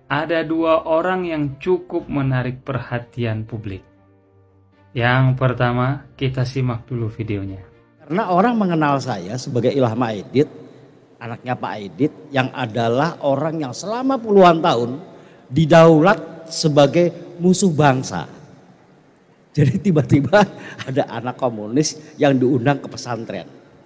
ada dua orang yang cukup menarik perhatian publik. Yang pertama, kita simak dulu videonya. Karena orang mengenal saya sebagai Ilham Aidit, anaknya Pak Aidit, yang adalah orang yang selama puluhan tahun didaulat sebagai musuh bangsa. Jadi tiba-tiba ada anak komunis yang diundang ke pesantren.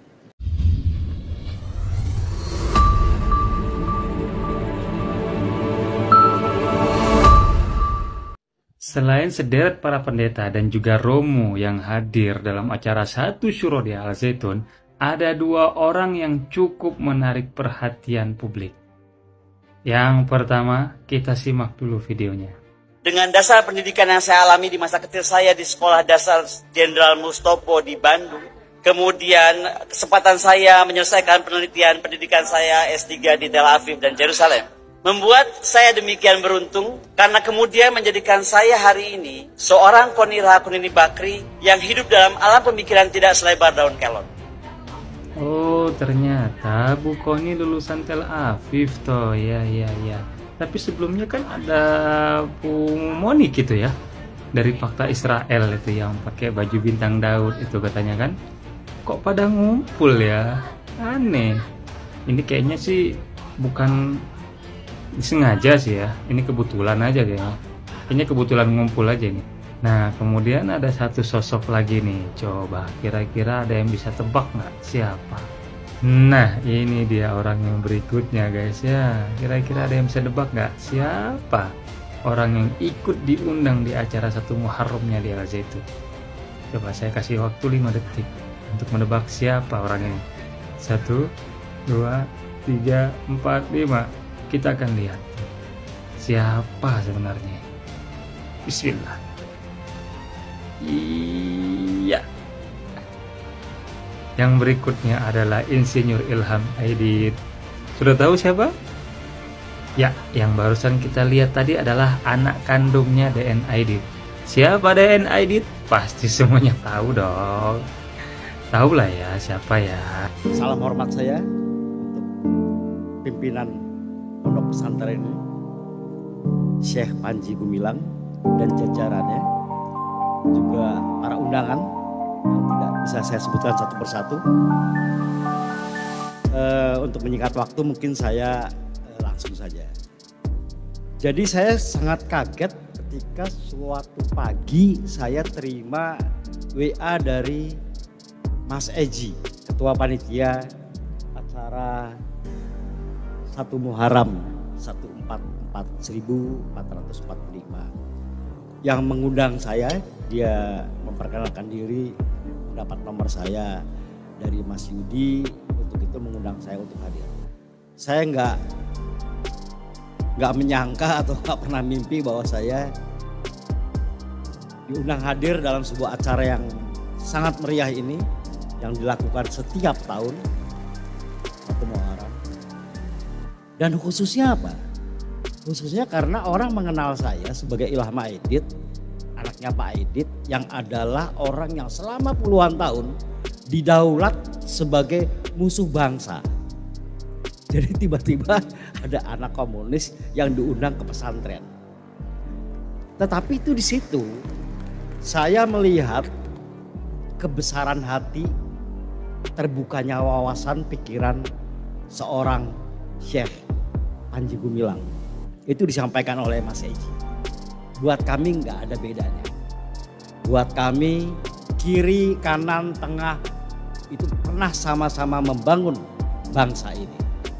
Selain sederet para pendeta dan juga romo yang hadir dalam acara satu syuro di Al Zaitun, ada dua orang yang cukup menarik perhatian publik. Yang pertama, kita simak dulu videonya. Dengan dasar pendidikan yang saya alami di masa kecil saya di Sekolah Dasar Jenderal Mustopo di Bandung, kemudian kesempatan saya menyelesaikan pendidikan saya S3 di Tel Aviv dan Yerusalem, membuat saya demikian beruntung karena kemudian menjadikan saya hari ini seorang Konira Kunini Bakri yang hidup dalam alam pemikiran tidak selebar daun kelon. Oh, ternyata Bu Koni lulusan Tel Aviv toh. Ya. Tapi sebelumnya kan ada Bu Moni gitu ya, dari Fakta Israel itu yang pakai baju bintang Daud itu katanya kan. Kok pada ngumpul ya? Aneh. Ini kayaknya sih bukan sengaja sih ya, ini kebetulan aja kayaknya. Kayaknya kebetulan ngumpul aja nih. Nah, kemudian ada satu sosok lagi nih. Coba kira-kira ada yang bisa tebak nggak siapa? Nah, ini dia orang yang berikutnya guys ya. Kira-kira ada yang bisa tebak nggak siapa orang yang ikut diundang di acara satu Muharramnya di Al Zaitun? Coba saya kasih waktu 5 detik untuk menebak siapa orang ini. 1, 2, 3, 4, 5. Kita akan lihat siapa sebenarnya. Bismillah. Iya. Yang berikutnya adalah Insinyur Ilham Aidit. Sudah tahu siapa? Ya, yang barusan kita lihat tadi adalah anak kandungnya DN Aidit. Siapa DN Aidit? Pasti semuanya tahu dong. Tahu lah ya siapa ya. Salam hormat saya untuk pimpinan pondok pesantren ini, Syekh Panji Gumilang dan jajarannya, juga para undangan yang tidak bisa saya sebutkan satu persatu. Untuk menyingkat waktu mungkin saya langsung saja. Jadi saya sangat kaget ketika suatu pagi saya terima WA dari Mas Eji, Ketua Panitia acara 1 Muharram 1445 yang mengundang saya. Dia memperkenalkan diri, mendapat nomor saya dari Mas Yudi, untuk itu mengundang saya untuk hadir. Saya nggak menyangka atau nggak pernah mimpi bahwa saya diundang hadir dalam sebuah acara yang sangat meriah ini, yang dilakukan setiap tahun satu Muharram. Dan khususnya apa? Khususnya karena orang mengenal saya sebagai Ilham Aidit, anaknya Pak Aidit, yang adalah orang yang selama puluhan tahun didaulat sebagai musuh bangsa. Jadi tiba-tiba ada anak komunis yang diundang ke pesantren. Tetapi itu di situ saya melihat kebesaran hati, terbukanya wawasan pikiran seorang Syekh Panji Gumilang. Itu disampaikan oleh Mas Eji. Buat kami nggak ada bedanya. Buat kami kiri, kanan, tengah itu pernah sama-sama membangun bangsa ini.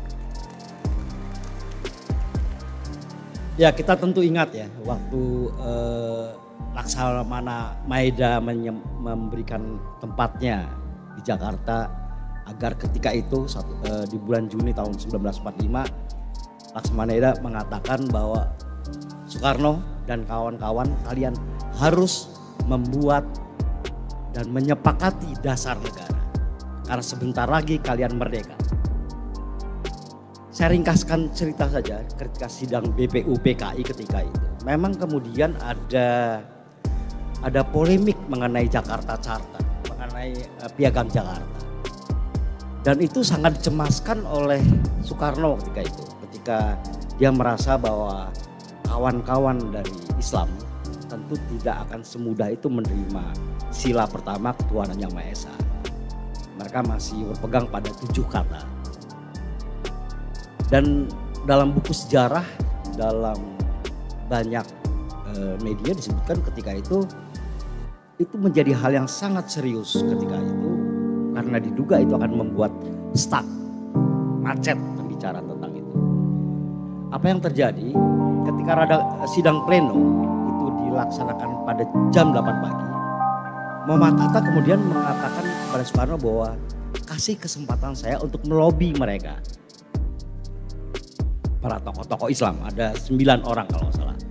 Ya, kita tentu ingat ya waktu Laksamana Maeda memberikan tempatnya di Jakarta agar ketika itu di bulan Juni tahun 1945 Laksamana Maeda mengatakan bahwa Soekarno dan kawan-kawan, kalian harus membuat dan menyepakati dasar negara karena sebentar lagi kalian merdeka. Saya ringkaskan cerita saja ketika sidang BPU PKI ketika itu. Memang kemudian ada polemik mengenai Jakarta Charter, mengenai Piagam Jakarta. Dan itu sangat dicemaskan oleh Soekarno ketika itu. Ketika dia merasa bahwa kawan-kawan dari Islam tentu tidak akan semudah itu menerima sila pertama ketuhanan yang Maha Esa. Mereka masih berpegang pada 7 kata. Dan dalam buku sejarah, dalam banyak media disebutkan ketika itu menjadi hal yang sangat serius ketika itu, karena diduga itu akan membuat stuck, macet pembicaraan tentang itu. Apa yang terjadi ketika sidang pleno itu dilaksanakan pada jam 8 pagi, Muhammad Hatta kemudian mengatakan kepada Soekarno bahwa kasih kesempatan saya untuk melobi mereka. Para tokoh-tokoh Islam, ada 9 orang kalau nggak salah.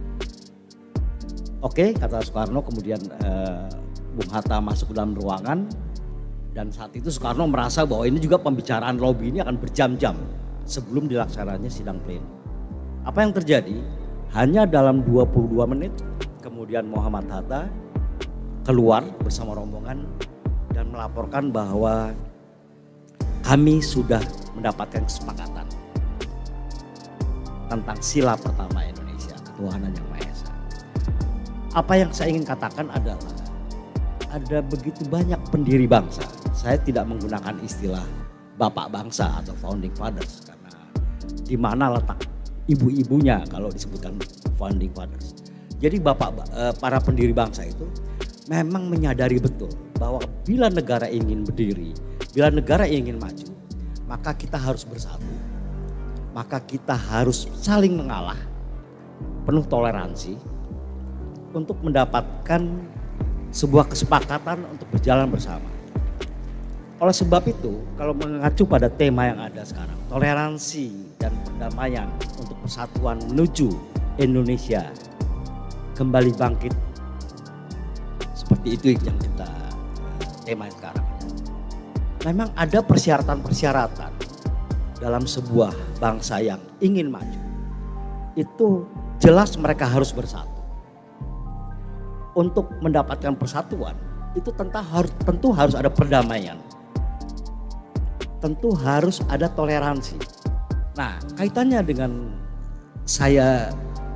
Oke, kata Soekarno, kemudian Bung Hatta masuk ke dalam ruangan. Dan saat itu Soekarno merasa bahwa ini juga pembicaraan lobby ini akan berjam-jam sebelum dilaksananya sidang pleno. Apa yang terjadi? Hanya dalam 22 menit kemudian Muhammad Hatta keluar bersama rombongan dan melaporkan bahwa kami sudah mendapatkan kesepakatan tentang sila pertama Indonesia, ketuhanan yang Maha Esa. Apa yang saya ingin katakan adalah ada begitu banyak pendiri bangsa. Saya tidak menggunakan istilah bapak bangsa atau founding fathers karena di mana letak ibu-ibunya kalau disebutkan founding fathers. Jadi para pendiri bangsa itu memang menyadari betul bahwa bila negara ingin berdiri, bila negara ingin maju, maka kita harus bersatu. Maka kita harus saling mengalah, penuh toleransi untuk mendapatkan sebuah kesepakatan untuk berjalan bersama. Oleh sebab itu, kalau mengacu pada tema yang ada sekarang, toleransi dan perdamaian untuk persatuan menuju Indonesia kembali bangkit. Seperti itu yang kita tema sekarang. Memang ada persyaratan-persyaratan dalam sebuah bangsa yang ingin maju. Itu jelas mereka harus bersatu. Untuk mendapatkan persatuan itu tentu harus ada perdamaian. Tentu harus ada toleransi. Nah, kaitannya dengan saya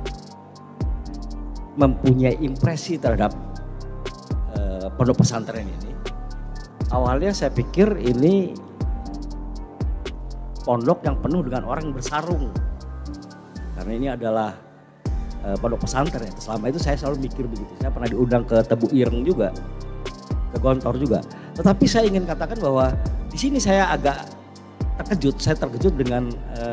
mempunyai impresi terhadap pondok pesantren ini. Awalnya saya pikir ini pondok yang penuh dengan orang yang bersarung. Karena ini adalah pondok pesantren. Selama itu saya selalu mikir begitu. Saya pernah diundang ke Tebu Ireng juga, ke Gontor juga. Tetapi saya ingin katakan bahwa di sini saya agak terkejut. Saya terkejut dengan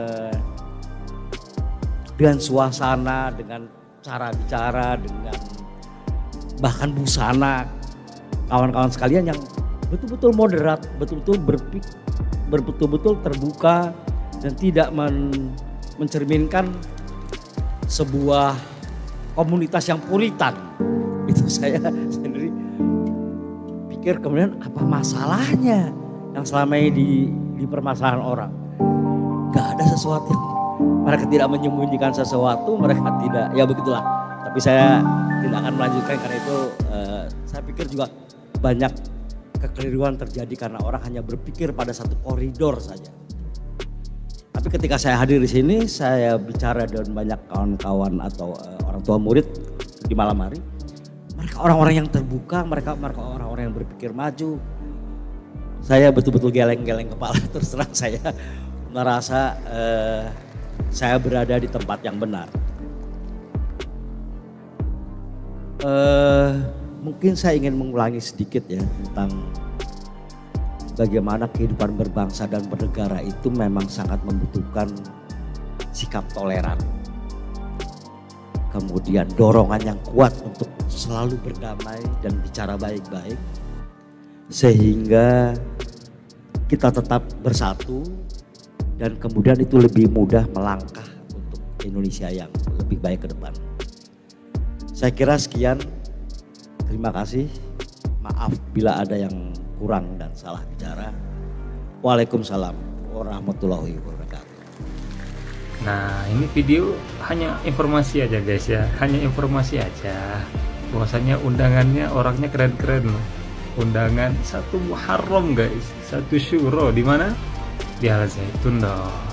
suasana, dengan cara bicara, dengan bahkan busana kawan-kawan sekalian yang betul-betul moderat, betul-betul terbuka dan tidak mencerminkan sebuah komunitas yang puritan. Itu saya sendiri pikir kemudian apa masalahnya yang selama ini dipermasalahan orang. Gak ada sesuatu yang mereka tidak menyembunyikan sesuatu, mereka tidak, ya begitulah. Tapi saya tidak akan melanjutkan karena itu saya pikir juga banyak kekeliruan terjadi karena orang hanya berpikir pada satu koridor saja. Tapi ketika saya hadir di sini, saya bicara dengan banyak kawan-kawan atau orang tua murid di malam hari. Mereka orang-orang yang terbuka, mereka orang-orang yang berpikir maju. Saya betul-betul geleng-geleng kepala, terus terang saya merasa saya berada di tempat yang benar. Mungkin saya ingin mengulangi sedikit ya tentang bagaimana kehidupan berbangsa dan bernegara itu memang sangat membutuhkan sikap toleran. Kemudian dorongan yang kuat untuk selalu berdamai dan bicara baik-baik. Sehingga kita tetap bersatu dan kemudian itu lebih mudah melangkah untuk Indonesia yang lebih baik ke depan. Saya kira sekian. Terima kasih. Maaf bila ada yang kurang dan salah bicara. Waalaikumsalam warahmatullahi wabarakatuh. Nah, ini video hanya informasi aja guys ya, hanya informasi aja. Bahwasanya undangannya orangnya keren-keren loh. Undangan 1 Muharram guys, 1 Syuro di mana? Di Al Zaitun dong.